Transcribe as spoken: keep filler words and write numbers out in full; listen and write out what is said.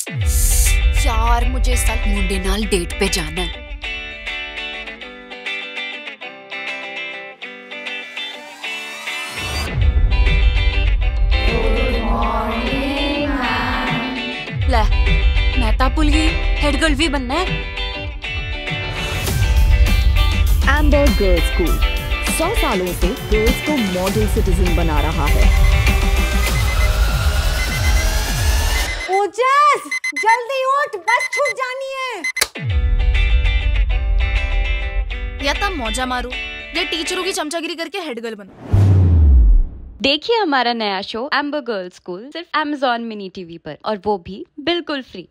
यार मुझे इस साल मुंडे नाल डेट पे जाना है। ले मैं ता भूल गई, हेड गर्ल भी बनना है। एम्बर गर्ल्स स्कूल सौ सालों से गर्ल्स को मॉडल सिटीजन बना रहा है। ओजस, जल्दी उठ, बस छूट जानी है। या तब मौजा मारू या टीचरों की चमचागिरी करके हेड गर्ल बनूं। देखिए हमारा नया शो एम्बर गर्ल्स स्कूल सिर्फ अमेज़न मिनी टीवी पर, और वो भी बिल्कुल फ्री।